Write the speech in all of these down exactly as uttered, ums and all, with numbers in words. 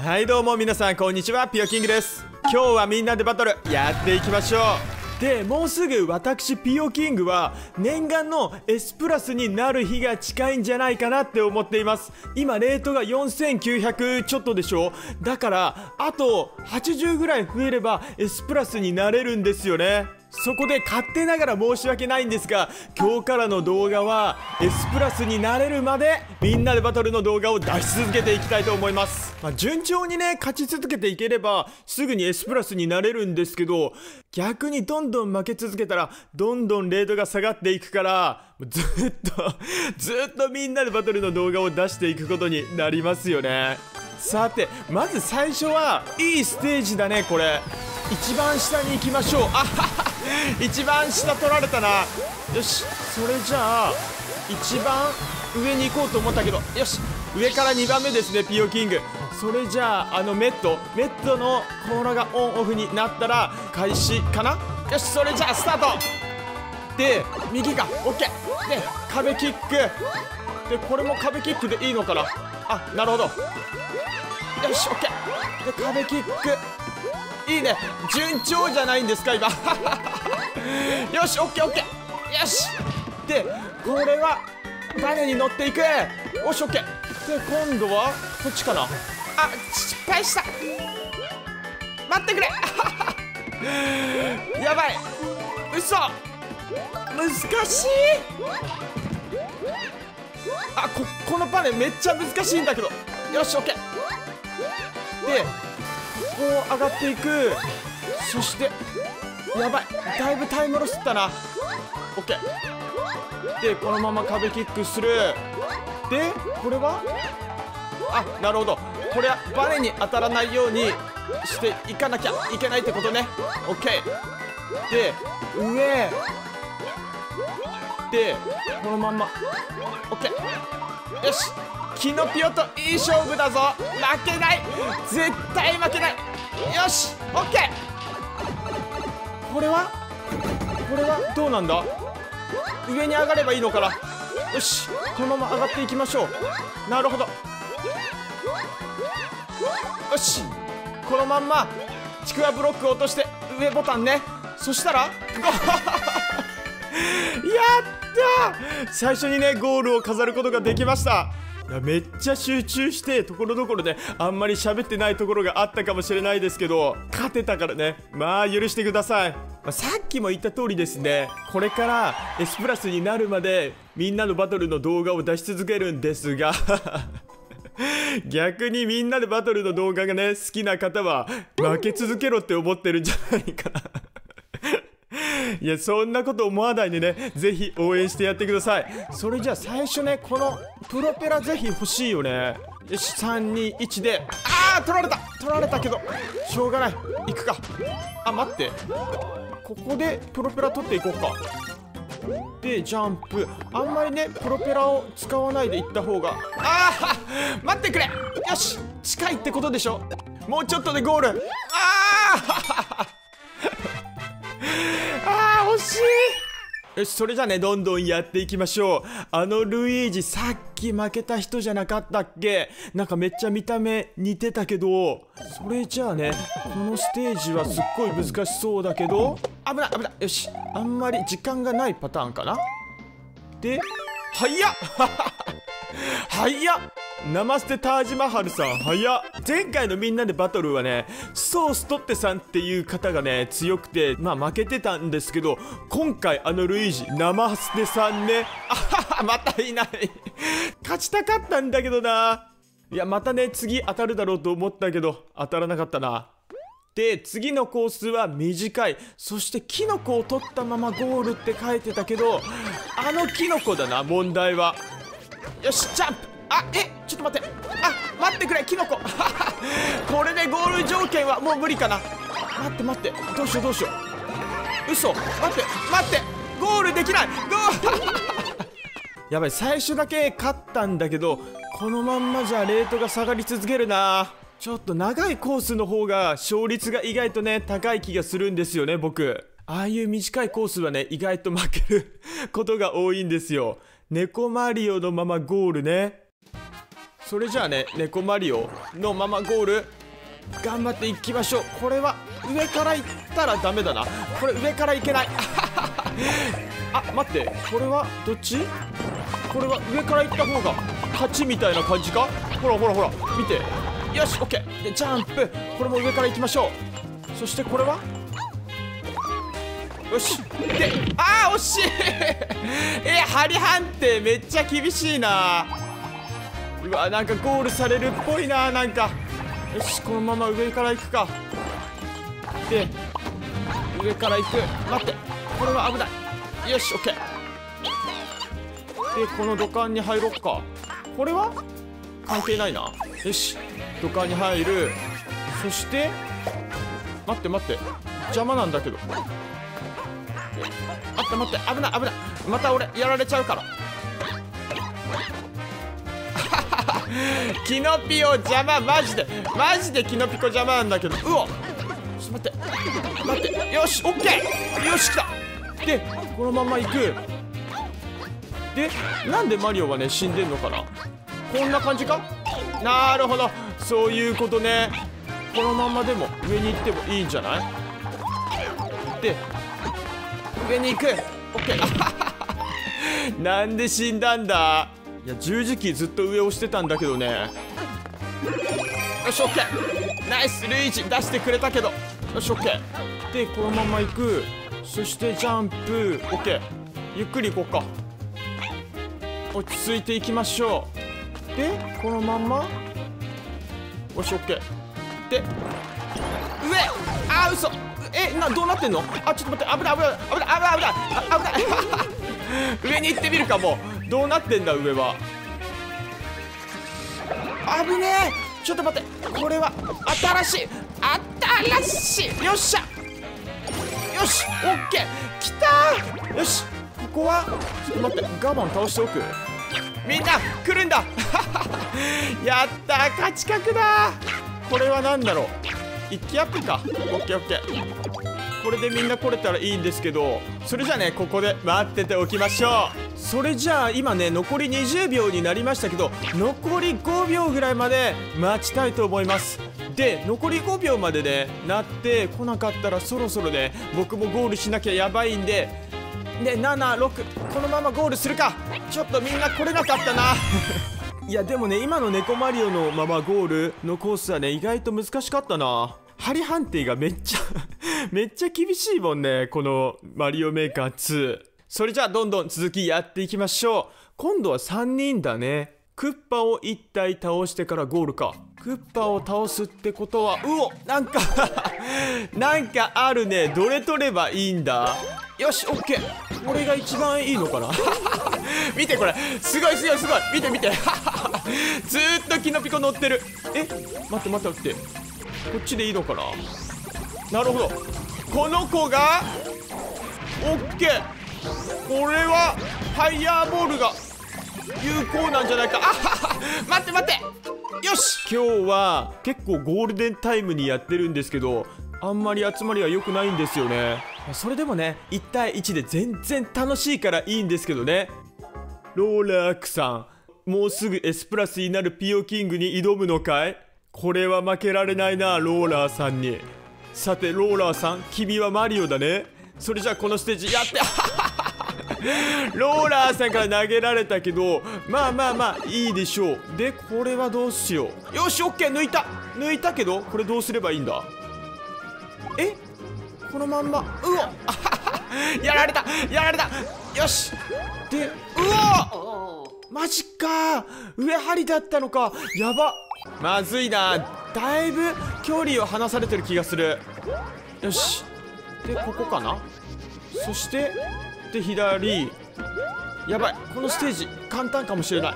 はいどうも皆さんこんにちは、ピオキングです。今日はみんなでバトルやっていきましょう。でもうすぐ私ピオキングは念願の S プラスになる日が近いんじゃないかなって思っています。今レートがよんせんきゅうひゃくちょっとでしょ。だからあとはちじゅうぐらい増えれば S プラスになれるんですよね。そこで勝手ながら申し訳ないんですが、今日からの動画は S プラスになれるまでみんなでバトルの動画を出し続けていきたいと思います。まあ、順調にね勝ち続けていければすぐに S プラスになれるんですけど、逆にどんどん負け続けたらどんどんレートが下がっていくから、ずっとずっとみんなでバトルの動画を出していくことになりますよね。さてまず最初はいいステージだね。これ一番下に行きましょう。あはは一番下取られたな。よし、それじゃあ一番上に行こうと思ったけど、よし上からにばんめですね、ピオキング。それじゃああのメットメットの甲羅がオンオフになったら開始かな。よし、それじゃあスタートで右が OK で壁キックで、これも壁キックでいいのかな。あ、なるほど。よし OK で壁キックいいね、順調じゃないんですか今よし オーケーオーケー、よしでこれはバネに乗っていく。よし オーケー で今度はこっちかな。あ、失敗した、待ってくれやばい、嘘、難しい。あ、こ, このバネめっちゃ難しいんだけど。よし オーケー でこう上がっていく。そしてやばい、だいぶタイムロスったな。 OK でこのまま壁キックする。でこれはあ、なるほど、これはバネに当たらないようにしていかなきゃいけないってことね。 OK で上でこのまんま OK、 よしキノピオといい勝負だぞ。負けない、絶対負けない。よし OK、 これはこれはどうなんだ。上に上がればいいのかな。よしこのまま上がっていきましょう。なるほど、よしこのまんまちくわブロックを落として上ボタンね。そしたらやったー、最初にねゴールを飾ることができました。いやめっちゃ集中してところどころであんまり喋ってないところがあったかもしれないですけど、勝てたからね、まあ許してください。まあ、さっきも言った通りですね、これから S プラスになるまでみんなのバトルの動画を出し続けるんですが逆にみんなでバトルの動画がね好きな方は負け続けろって思ってるんじゃないかないやそんなこと思わないでね、ぜひ応援してやってください。それじゃあ最初ねこのプロペラぜひ欲しいよね。よしさんにいちで、あー取られた取られたけどしょうがない、行くか。あ、待って、ここでプロペラ取っていこうか。でジャンプ、あんまりねプロペラを使わないで行った方が。あー待ってくれ、よし近いってことでしょ。もうちょっとでゴール。あーあー惜しい。よしそれじゃあねどんどんやっていきましょう。あのルイージさっき負けた人じゃなかったっけ。なんかめっちゃ見た目似てたけど、それじゃあねこのステージはすっごい難しそうだけど、危ない危ない。よしあんまり時間がないパターンかな。ではやっはやっナマステタージマハルさん早っ。前回のみんなでバトルはねソーストッテさんっていう方がね強くてまあ負けてたんですけど、今回あのルイージナマステさんねあははまたいない勝ちたかったんだけどな。いやまたね次当たるだろうと思ったけど当たらなかったな。で次のコースは短い、そしてキノコを取ったままゴールって書いてたけど、あのキノコだな問題は。よしジャンプ、あ、え、ちょっと待って、あ、待ってくれ、キノコこれでゴール条件はもう無理かな。待って待って、どうしようどうしよう、嘘、待って待って、ゴールできない、ゴーやばい、最初だけ勝ったんだけどこのまんまじゃレートが下がり続けるな。ちょっと長いコースの方が勝率が意外とね高い気がするんですよね僕。ああいう短いコースはね意外と負けることが多いんですよ。猫マリオのままゴールね。 それじゃあね、猫マリオのままゴール頑張っていきましょう。これは上から行ったらダメだな。これ上から行けないあ、待って、これはどっち？これは上から行った方が勝ちみたいな感じか？ほらほらほら見て。よし、オッケーでジャンプ。これも上から行きましょう。そしてこれはよしで、あー惜しいえ、針判定めっちゃ厳しいな。うわ、なんかゴールされるっぽいな。なんかよし、このまま上から行くか。で上から行く。待って、これは危ない。よし、オッケーでこの土管に入ろっか。これは関係ないな。よし、土管に入る。そして待って待って、邪魔なんだけど。待って待って、危ない危ない。また俺やられちゃうからキノピオ邪魔、マジでマジでキノピコ邪魔なんだけど。うお、ちょっと待って待って。よし、オッケー。よし、来た。でこのまま行く。でなんでマリオはね死んでんのかな。こんな感じか。なるほど、そういうことね。このままでも上に行ってもいいんじゃない。で上に行く。オッケーなんで死んだんだ。いや、十字キーずっと上押してたんだけどね。よし、オッケー。ナイス、ルイージ出してくれたけど。よし、オッケーでこのまま行く。そしてジャンプ。オッケー、ゆっくり行こうか。落ち着いていきましょう。でこのまんま。よし、オッケーで上。あー嘘。え、な、どうなってんの。あ、ちょっと待って、危ない危ない危ない危ない危ない危ない上に行ってみるか。もうどうなってんだ上は。危ねえ。ちょっと待って、これは新しい新しい。よっしゃ、よし、オッケーきたー。よし、ここはちょっと待って、ガバン倒しておく。みんな来るんだやったー、勝ち確だ。これは何だろう、一気アップか。オッケーオッケー、これでみんな来れたらいいんですけど。それじゃあね、ここで待ってておきましょう。それじゃあ今ね残りにじゅうびょうになりましたけど、残りごびょうぐらいまで待ちたいと思います。で残りごびょうまでねなってこなかったらそろそろね僕もゴールしなきゃやばいんで、でななろくこのままゴールするか。ちょっとみんな来れなかったないやでもね、今の猫マリオのままゴールのコースはね意外と難しかったな。針判定がめっちゃめっちゃ厳しいもんね、このマリオメーカーツー。それじゃあどんどん続きやっていきましょう。今度はさんにんだね。クッパをいち体倒してからゴールか。クッパを倒すってことは、うお、なんかなんかあるね。どれ取ればいいんだ。よし、オッケー。これが一番いいのかな見てこれ、すごいすごいすごい、見て見てずーっとキノピコ乗ってる。え、待って待って待って、こっちでいいのかな。なるほど、この子がオッケー。これはファイヤーボールが有効なんじゃないか。あはは、待って待って、よし。今日は結構ゴールデンタイムにやってるんですけど、あんまり集まりは良くないんですよね。それでもねいち対いちで全然楽しいからいいんですけどね。ローラークさん、もうすぐ S プラスになるピオキングに挑むのかい。これは負けられないな、ローラーさんに。さてローラーさん、君はマリオだね。それじゃあこのステージやってローラーさんから投げられたけど、まあまあまあいいでしょう。でこれはどうしよう。よし、オッケー、抜いた抜いたけど、これどうすればいいんだ。え、このまんま、うおやられたやられた。よし、でうおマジか、上針だったのか。やば、まずいな。だいぶ距離を離されてる気がする。よし、でここかな。そしてで左。やばい、このステージ簡単かもしれない。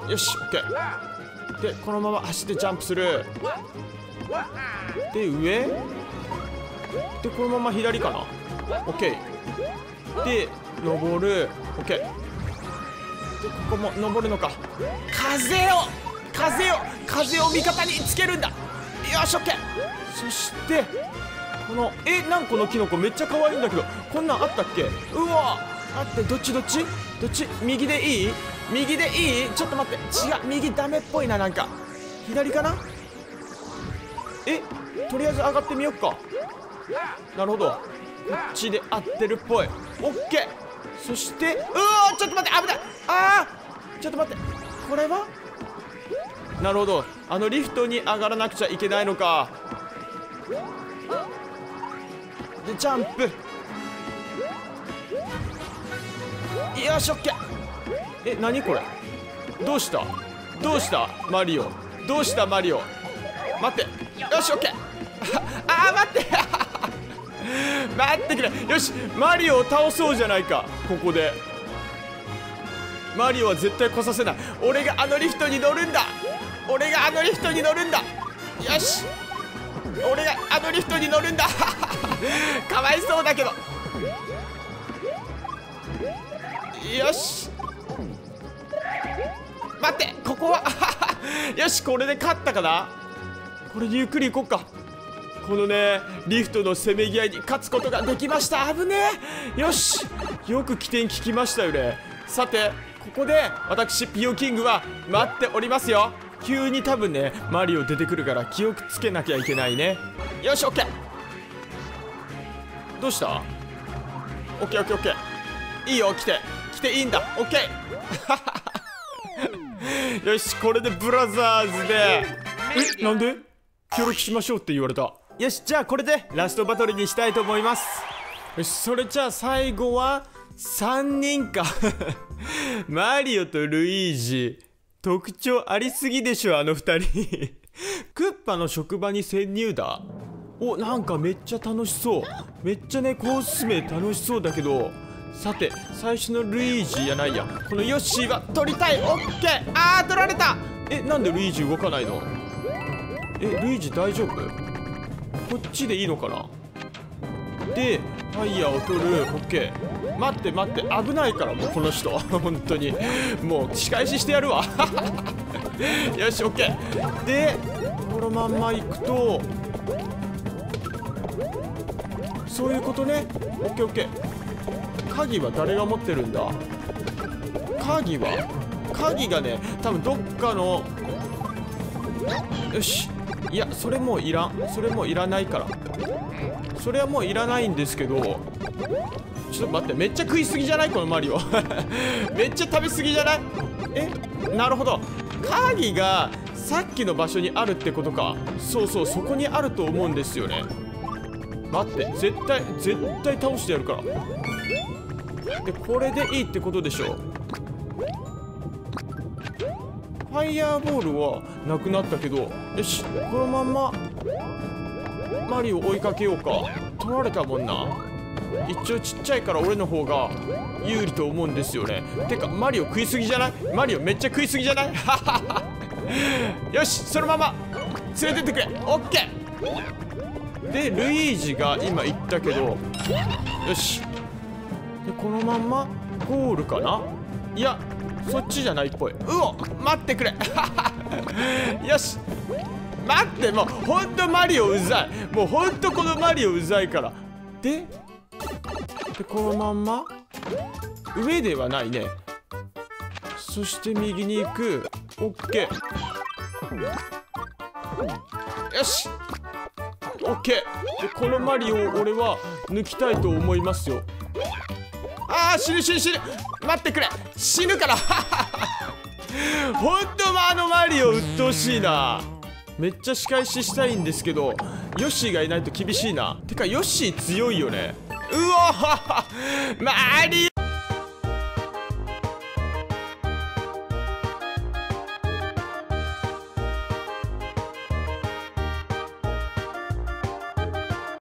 よし、オッケー。でこのまま走ってジャンプする。で上でこのまま左かな。オッケーで登る。オッケーでここも登るのか。風を風を風を味方につけるんだ。よし、オッケー。そしてこのえなんこのキノコめっちゃ可愛いんだけど、こんなんあったっけ。うわ、待って、どっちどっちどっち、右でいい。 右でいい？ちょっと待って、違う、右ダメっぽいな。なんか左かな。え、とりあえず上がってみよっか。なるほど、こっちで合ってるっぽい。オッケー。そしてうわー、ちょっと待って、危ない。あー、ちょっと待って、これはなるほど、あのリフトに上がらなくちゃいけないのか。でジャンプ、よし、オッケー。え、何これ、どうしたどうしたマリオ、どうしたマリオ、待って、よし、オッケー。ああ、待って待ってくれ。よし、マリオを倒そうじゃないか。ここでマリオは絶対来させない。俺があのリフトに乗るんだ。俺があのリフトに乗るんだ。よし、俺があのリフトに乗るんだかわいそうだけど。よし、待って、ここはよし、これで勝ったかな。これでゆっくり行こうか。このね、リフトのせめぎ合いに勝つことができました。危ねえ。よし、よく起点聞きましたよね。さて、ここで私ピオキングは待っておりますよ。急に多分ね、マリオ出てくるから気をつけなきゃいけないね。よし、オッケー。どうした？オッケーオッケーオッケー。いいよ、来て来ていいんだ。オッケーよし、これでブラザーズで、え、なんで協力しましょうって言われた。よし、じゃあこれでラストバトルにしたいと思います。よし、それじゃあ最後はさんにんかマリオとルイージ、特徴ありすぎでしょ、あのふたりクッパの職場に潜入だ。お、なんかめっちゃ楽しそう。めっちゃね、コース名楽しそうだけど、さて、最初のルイージやないや、このヨッシーは取りたい。オッケー。あー、取られた。え、なんでルイージ動かないの？え、ルイージ大丈夫？こっちでいいのかな。で、ファイヤーを取る。オッケー。待って待って、危ないから、もうこの人本当にもう仕返ししてやるわよし、オッケー。で、このまんま行くと、そういうことね。オッケーオッケー。鍵は誰が持ってるんだ？鍵は鍵がね、多分どっかの、よし、いや、それもういらん。それもういらないから。それはもういらないんですけど、ちょっと待って、めっちゃ食いすぎじゃないこのマリオめっちゃ食べすぎじゃない？え、なるほど、鍵がさっきの場所にあるってことか。そうそう、そこにあると思うんですよね。待って、絶対絶対倒してやるから。で、これでいいってことでしょ。ファイヤーボールはなくなったけど、よし、このまんまマリオ追いかけようか。取られたもんな。一応ちっちゃいから俺の方が有利と思うんですよね。てかマリオ食いすぎじゃない？マリオめっちゃ食いすぎじゃない？よし、そのまま連れてってくれ。オッケー。で、ルイージが今言ったけど、よし。で、このまんまゴールかな。いや、そっちじゃないっぽい。うお、待ってくれよし、待って、もうほんとマリオうざい。もうほんとこのマリオうざいから。で、でこのまんま上ではないね。そして右に行く。オッケー。よし、オッケー。で、このマリオを俺は抜きたいと思いますよ。あー、死ぬ死ぬ死ぬ。待ってくれ、死ぬからほんとあのマリオ鬱陶しいな。めっちゃ仕返ししたいんですけど、ヨッシーがいないと厳しいな。てかヨッシー強いよね。うおマリ